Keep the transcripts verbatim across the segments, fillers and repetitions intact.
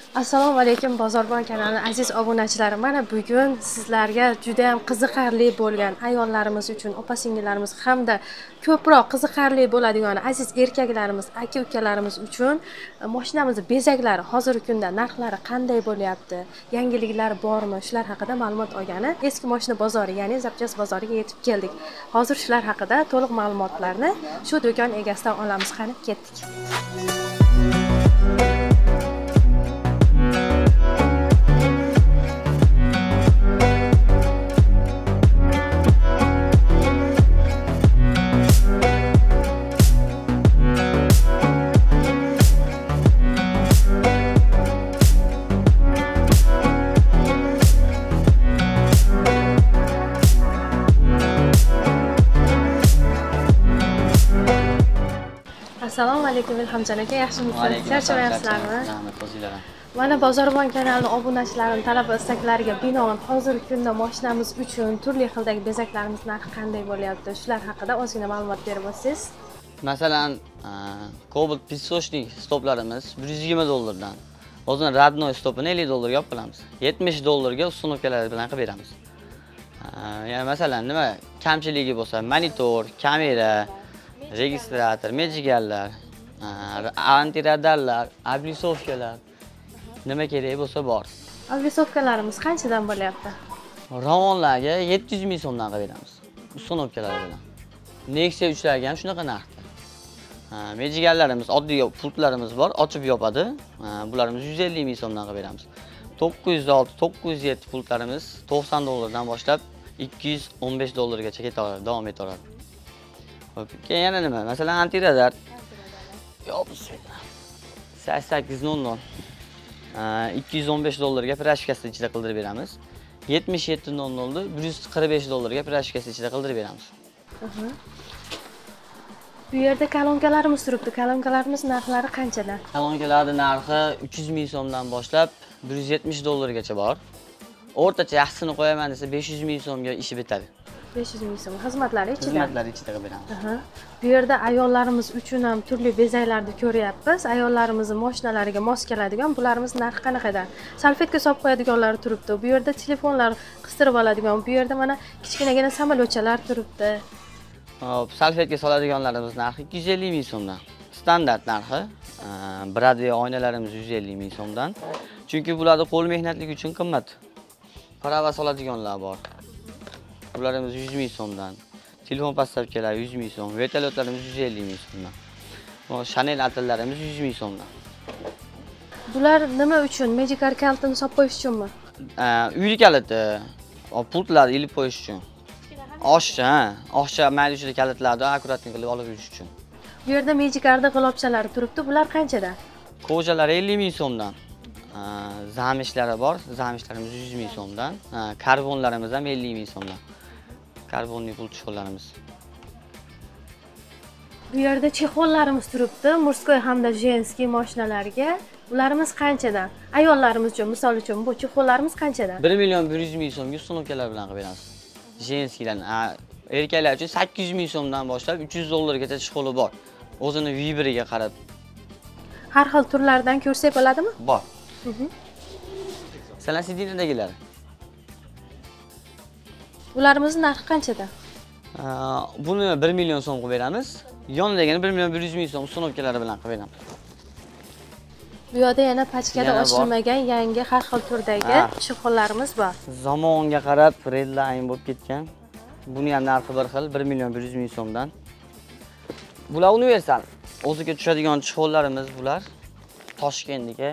Assalomu alaykum Bozorbon kanali aziz obunachilari. Mana bugun sizlarga juda ham qiziqarli bo'lgan ayollarimiz uchun, opa-singillarimiz hamda ko'proq qiziqarli bo'ladigan aziz erkaklarimiz, aka-ukalarimiz uchun mashinamiz bezaklari hozirgi kunda narxlari qanday bo'lyapti, yangiliklar bormi, shular haqida ma'lumot olgani eski mashina bozori, ya'ni zapchast bozoriga yetib keldik. Hozir shular haqida to'liq ma'lumotlarni shu do'kon egasidan olamiz. Qani ketdik. Assalomu alaykum Ilhomjon aka, yaxshimisiz? Charchamayapsizlarmi? Rahmat, o'zinglar. Mana Bozorbon kanalining obunachilarining talab va istaklariga binoan hozirgi kunda mashinamiz uchun turli xildagi bezaklarimiz narxi qanday bo'lyapti? Shular haqida ozgina ma'lumot berib o'tsangiz. Masalan, Cobalt pятьсотlik stoplarimiz bir yuz yigirma dollardan. O'zini radnoy stopini ellik dollarga olib qilamiz. yetmish dollarga ustunovkalar bilan qilib beramiz. Ya'ni masalan, nima kamchiligi bo'lsa, monitor, kamera, registrator, mejigallar, antiradarlar, ablisovkalar nima kerak bo'lsa bor. Ablisovkalarimiz qanchadan bo'lyapti? Ravonlarga yetti yuz ming so'mdan qilib beramiz. Ustunovkalar bilan. Nexia uchlarga ham shunaqa narxda. Mejigallarimiz, oddiy pultlarimiz bor, ochib yopadi. Bularimiz yuz ellik ming so'mdan qilib beramiz. to'qqiz yuz olti, to'qqiz yuz yetti pultlarimiz to'qson dollardan boshlab ikki yuz o'n besh dollargacha ketaveradi, davom etaveradi. Keyin yana nima? Masalan, antiradar. Yo, bismillah. sakson sakkiz nol nol. ikki yuz o'n besh dollarga pirashkasini ichida qildirib beramiz. yetmish yetti nol nol ni bir yuz qirq besh dollarga pirashkasini ichida qildirib beramiz. Bu yerda kolonkalarimiz turibdi. Kolonkalarimiz narxlari qanchadan? Kolonkalarning narxi uch yuz ming so'mdan boshlab bir yuz yetmish dollargacha bor. O'rtacha yaxshisini qo'yaman desa besh yuz ming so'mga ishi bitadi. besh yuz ming so'm. Xizmatlari ichida. Xizmatlari ichida qilib beramiz. Bu yerda ayollarimiz uchun ham turli bezaklarni ko'ryapmiz. Ayollarimizning mashinalariga mos keladigan bularimiz narxi qanaqadan? Salfetka solib qo'yadiganlari turibdi. Bu yerda telefonlar qistirib oladigan, bu yerda mana kichkinagina samolyotchalar turibdi. Hop, salfetka soladiganlarimiz narxi ikki yuz ellik ming so'mdan. Standart narxi. Bradley oynalarimiz yuz ellik ming so'mdan. Chunki bularni qo'l mehnatligi uchun qimmat. Parava soladiganlar bor. Bularimiz yuz ming so'mdan. Telefon podstavkalar yuz ming so'm, vertolyotlarimiz yuz ellik ming so'mdan. Bu Chanel atillarimiz yuz ming so'mdan. Bular nima uchun? Magic kalitini solib qo'yish uchunmi? Uy kaliti, pultlarni ilib qo'yish uchun. Oshcha, oshcha mayli uchida kalitlarni akkuratlik qilib olib yurish uchun. Bu yerda Magic Arda g'ilobchalari turibdi. Bular qanchadan? Ko'jalar ellik ming so'mdan. Zamishlari bor, zamishlarimiz yuz ming so'mdan. Karbonlarimiz ham ellik ming so'mdan. Karbonli pul chexollarimiz. Bu yerda chexollarimiz turibdi, murskoy hamda jenskiy mashinalarga. Ularimiz qanchadan? Ayollarimiz uchun, misol uchun bu chexollarimiz qanchadan? bir million bir yuz ming so'mga ustunovkalar bilan qilib beramiz. Jenskiylarni, erkaklar uchun sakkiz yuz ming so'mdan boshlab uch yuz dollargacha chexoli bor. O'zini vibriga qarab. Har xil turlardan ko'rsak bo'ladimi? Bor. Salan sidinadagilar. Ularimizni narxi qanchadan? Buni bir million so'm qilib beramiz. Yonidagini bir million bir yuz ming so'm ustunovkalari bilan qilib beramiz. Bu yerda yana pachkada ochilmagan yangi har xil turdagi chexollarimiz bor. Zamonga qarab redline bo'lib ketgan. Buni ham narxi bir xil, bir million bir yuz ming so'mdan. Bular universal. O'ziga tushadigan chexollarimiz bular. Toshkentniki.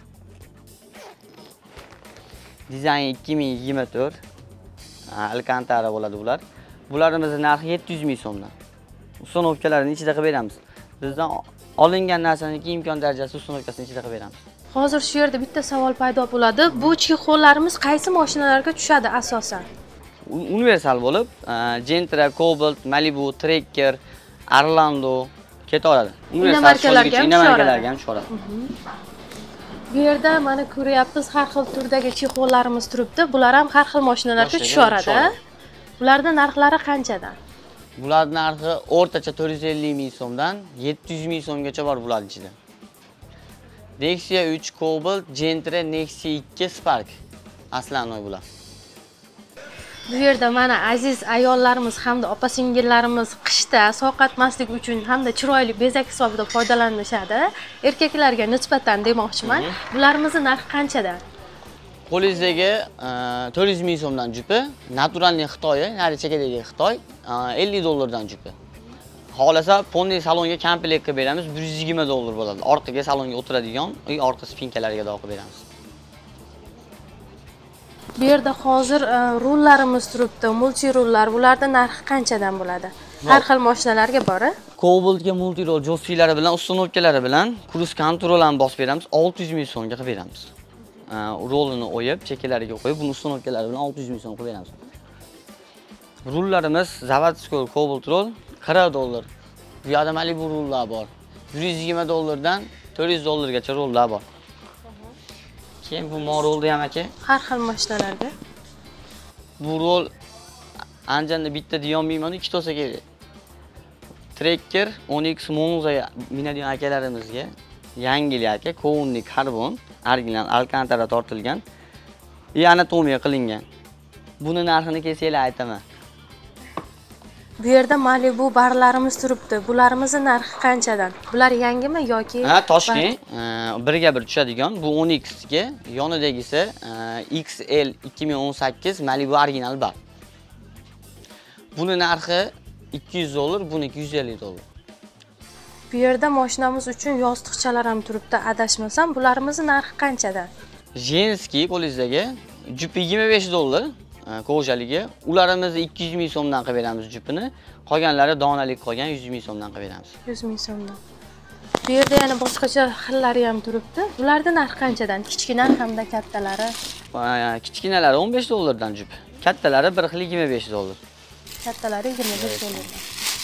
Dizayn ikki ming yigirma to'rt. Alcantara bo'ladi bular. Bularimizni narxi yetti yuz ming so'mdan. Ustunovkalarni ichida qilib beramiz. Bizdan olingan narsaning imkon darajasi ustunovkasini ichida qilib beramiz. Hozir shu yerda bitta savol paydo bo'ladi. Bu chexollarimiz qaysi mashinalarga tushadi asosan? Universal bo'lib, Gentra, Cobalt, Malibu, Tracker, Orlando ketaveradi. Universal markalarga ham tushadi. Bu yerda mana ko'ryapsiz, har xil turdagi chexollarimiz turibdi. Bular ham har xil mashinalarga tushaveradi. Bularning narxlari qanchadan? Bularning narxi o'rtacha to'rt yuz ellik ming so'mdan yetti yuz ming so'mgacha bor bular ichida. Nexia uch Cobalt, Gentra, Nexia ikki Spark. Aslan bular. Bu yerda mana aziz ayollarimiz hamda opa-singillarimiz qishda sovqatmaslik uchun hamda chiroyli bezak hisobida foydalanishadi. Erkaklarga nisbatan demoqchiman. Bularimizni narxi qanchadan? Qo'lingizdagi to'rt yuz ming so'mdan jupi, naturalniy Xitoy, nari chekadagi Xitoy, ellik dollardan jupi. Xohlasa ponni salonga komplekt qilib beramiz, bir yuz yigirma dollar bo'ladi. Orqaga salonga o'tiradigan, orqa spinkalariga doq qilib beramiz. Bu yerda hozir rullarimiz turibdi, multi rullar. Bularda narxi qanchadan bo'ladi? Har xil mashinalarga bor-a? Cobaltga multi roll joysticklari bilan, uстановkalari bilan cruise control ham bosib beramiz, olti yuz ming so'mga qilib beramiz. Rolini o'yib, chekalariga qo'yib, buni uстановkalari bilan olti yuz ming so'm qilib beramiz. Rullarimiz zavodskoy Cobalt roll qirq dollar. Bu yerda Malibu rullar bor. bir yuz yigirma dollardan to'rt yuz dollargacha rollar bor. Keyin bu morolda ham aka. Har xil mashinalarga. Bu rol Anjanda bitta deyolmayman, ikkita olsa kerak. Tracker o'n x Monza minadigan akalarimizga yangilik aka, Kounni karbon, original Alcantara tortilgan, anatomiya qilingan. Buni narxini kesanglar aytaman. Bu yerda Malibu barlarimiz turibdi. Bularimizni narxi qanchadan? Bular yangimi yoki? Ha, Toshkent, birga bir tushadigan. Bu o'n x ga, yonidagisi X L ikki ming o'n sakkiz Malibu original bar. Buni narxi ikki yuz dollar, buniki yuz ellik dollar. Bu yerda mashinamiz uchun yostiqchalar ham turibdi, adashmasam. Bularimizni narxi qanchadan? Jenskiy qo'lingizdagi jupi yigirma besh dollar. Ko'jaligi. Ularimizni ikki yuz ming so'mdan qilib beramiz jupini. Qolganlari donalik qolgan yuz ming so'mdan qilib beramiz. yuz ming so'mdan. Bu yerda yana boshqacha xillari ham turibdi. Bularning narxi qanchadan? Kichkina hamda kattalari. Kichkinalari o'n besh dollardan jup. Kattalari bir xil yigirma besh dollar. Kattalari yigirma besh dollardan.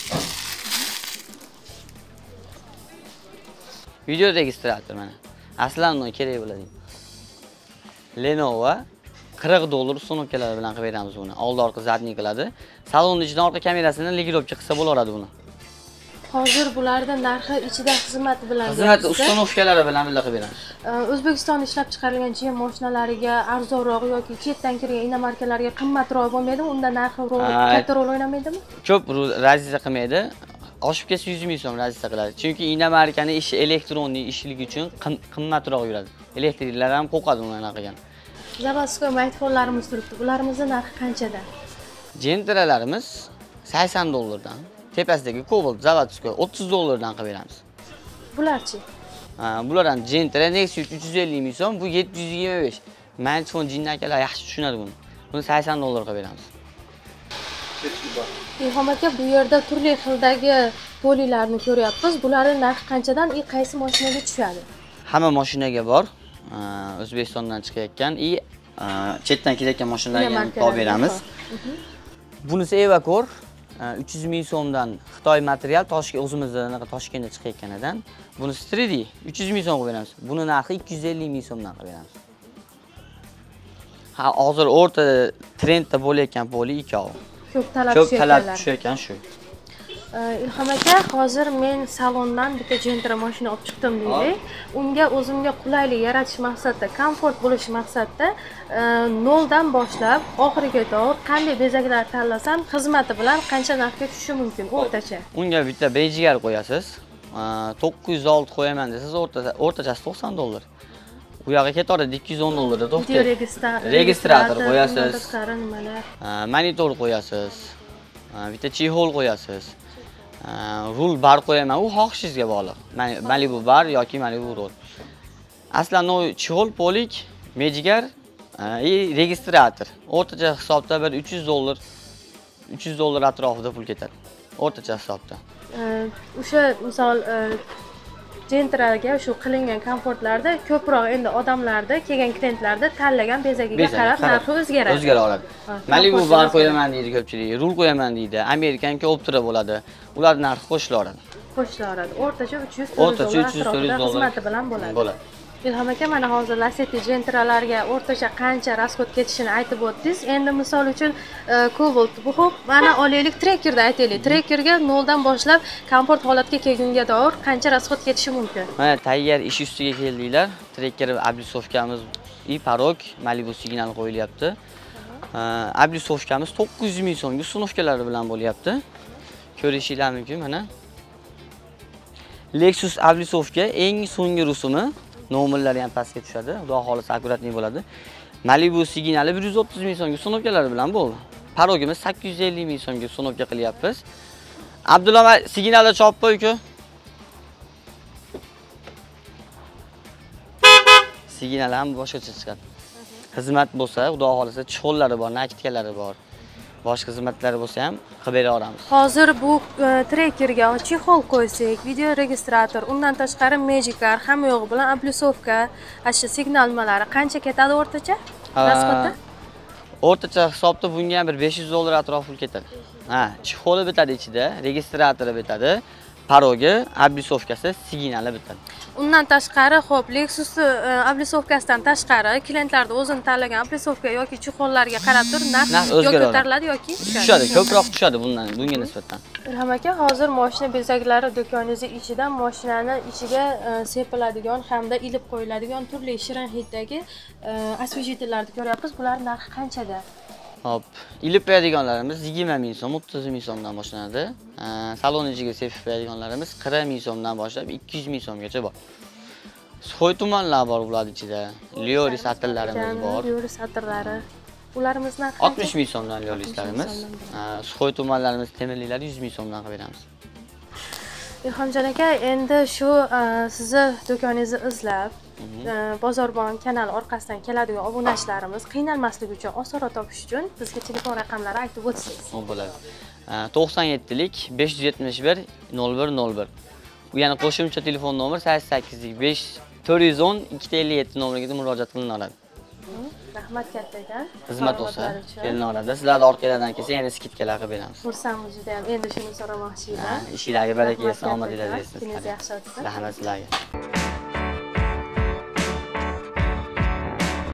Video registrator mana. Aslan kerak bo'ladi. Lenovo qirq dollar uстановkalar bilan qilib beramiz buni. Oldi orqa zadniy qiladi. Salonning ichidan orqa kamerasini legirovka qilsa bo'laveradi buni. Hozir bularda narxi ichida xizmati bilan xizmat uстановkalari bilan birga qilib beramiz. O'zbekistonda ishlab chiqarilgan G M mashinalariga arzonroq yoki chetdan kirgan inomarkalarga qimmatroq bo'lmaydimi? Unda narxi katta rol o'ynamaydimi? Ko'p razisa qilmaydi. Oshib ketsa yuz ming so'm razisa qiladi. Chunki inomarkaning ishi elektronniy ishligi uchun qimmatroq yuradi. Elektriklar ham qo'qadi undan qilgan. Zavodskoy maytfonlarimiz turibdi. Bularimizni narxi qanchadan? Gentralarimiz sakson dollardan. Tepasidagi Cobalt zavodskoy o'ttiz dollardan qilib beramiz. Bularchi? Ha, bular ham Gentra Nexia uch yuz ellik ming so'm, bu yetti yuz yigirma besh. Maytfon jinnakalar yaxshi tushunadi buni. Buni sakson dollar qilib beramiz. Ilhom aka, bu yerda turli xildagi polilarni ko'ryapmiz. Bularning narxi qanchadan, va qaysi mashinaga tushadi? Hamma mashinaga bor. O'zbekistondan chiqayotgan, i chetdan kelayotgan mashinalarga ham olib beramiz. Bunisi Evacor uch yuz ming so'mdan Xitoy material, Toshkent o'zimizdan Toshkentda chiqayotganidan. Bunisi uch D uch yuz ming so'm qilib beramiz. Buni narxi ikki yuz ellik ming so'mdan qilib beramiz. Ha, hozir o'rta trendda bo'layotgan poli ikkov. Ko'p talab Ko'p talab tushayotgan shu. Ilhom aka, hozir men salondan bitta Gentra mashina olib chiqdim deylik. Unga o'zimga qulaylik yaratish maqsadida, komfort bo'lish maqsadida noldan boshlab oxirigacha qanday bezaklar tanlasam, xizmati bilan qancha narxga tushishi mumkin o'rtacha? Unga bitta bejigar qo'yasiz. to'qqiz yuz olti qo'yaman desangiz, o'rtachasi to'qson dollar. Bu yoqqa ketaveradi ikki yuz o'n dollarda to'xtaydi. Registrator qo'yasiz. Monitor qo'yasiz. Bitta chexol qo'yasiz. Rul bar qo'yaman, u xohishingizga bog'liq. Malibu bar yoki Malibu rul. Aslan o chexol polik, mejigar и registrator. O'rtacha hisobda bir uch yuz dollar, uch yuz dollar atrofida pul ketadi. O'rtacha hisobda. O'sha misol Gentraga shu qilingan komfortlarda ko'proq endi odamlarda, kelgan klientlarda tanlagan bezagiga qarab narxi o'zgaradi. O'zgaraveradi. Malibu bar qo'yaman deydi ko'pchilik, rul qo'yaman deydi, Amerikan Optra bo'ladi. Ular narxi qo'shilaveradi. Qo'shilaveradi. O'rtacha uch yuz to'rt yuz dollar xizmati bilan bo'ladi. Bo'ladi. Ilhom aka, mana hozir Lacetti Gentra'larga o'rtacha qancha rasxod ketishini aytib o'tdingiz. Endi misol uchun Cobalt bu hop, mana olaylik Trekkerda aytaylik. Trekkerga noldan boshlab komport holatga kelgunga doir qancha rasxod ketishi mumkin? Mana tayyor ish ustiga keldinglar. Trekker ablisovkamiz i parok Malibu signal qo'yilyapti. Ablisovkamiz to'qqiz yuz ming so'mga ustunovkalari bilan bo'lyapti. Ko'rishingiz mumkin mana. Lexus ablisovka eng so'nggi rusumi, nomerlari ham pastga tushadi. Xudo xolisa akkuratli bo'ladi. Malibu signali bir yuz o'ttiz ming so'mga ustunovkalari bilan bo'ldi. Parogimiz sakkiz yuz ellik ming so'mga ustunovka qilyapmiz. Abdulla signalda chop qo'y-ku. Signal ham boshqacha chiqadi. Xizmat bo'lsa, xudo xolisa chixollari bor, nakitkalari bor. Boshqa xizmatlari bo'lsa ham qilib bera olamiz. Hozir bu Trekkerga chexol qo'ysak, video registrator, undan tashqari Magic Car hamma yo'g'i bilan ablisovka, asha signal nimalari qancha ketadi o'rtacha? Rasxodda? O'rtacha hisobda bunga ham bir besh yuz dollar atrofi pul ketadi. Ha, chexoli bitadi ichida, registratori bitadi, parogi, ablisovkasi, signali bitadi. Undan tashqari, xo'p, Lexus ablisovkasidan tashqari klientlarda o'zini tanlagan ablisovka yoki chexollarga qarab turib narx ko'tariladi yoki tushadi, ko'proq tushadi bundan, bunga nisbatan. Ilhom aka, hozir mashina bezaklari do'koningizning ichidan mashinani ichiga sepiladigan hamda ilib qo'yiladigan turli shirin hiddagi osvejitellarni ko'ryapmiz. Bular narxi qanchada? Hop, ilib qo'yadiganlarimiz yigirma ming so'm, o'ttiz ming so'mdan boshlanadi. Salon ichiga sepib qo'yadiganlarimiz qirq ming so'mdan boshlab ikki yuz ming so'mgacha bor. So'y tumanlar bor ular ichida. Liori satirlarimiz bor. Liori satirlari. Ularimiz narxi oltmish ming so'mdan liorislarimiz. So'y tumanlarimiz temirliklar yuz ming so'mdan qilib beramiz. Ilhomjon aka, endi shu sizni do'koningizni izlab Bozorbon kanal orqasidan keladigan obunachilarimiz qiynalmasligi uchun, osonroq topish uchun bizga telefon raqamlari aytib o'tsangiz. Bo'ladi. to'qson yettilik besh yuz yetmish bir nol bir nol bir. Bu yana qo'shimcha telefon nomer sakkiz sakkizlik besh to'rt yuz o'n ikki ellik yetti nomeriga murojaat qilinadi. Rahmat kattadan. Xizmat bo'lsa, kelinarada. Sizlarga orqalardan kelsa, yana skidkalar qilib beramiz. Xursandmiz juda ham. Endi shuni so'ramoqchi edim. Ishingizga baraka bersin, omadinglar bersin. Yaxshi o'tsin. Rahmat sizlarga.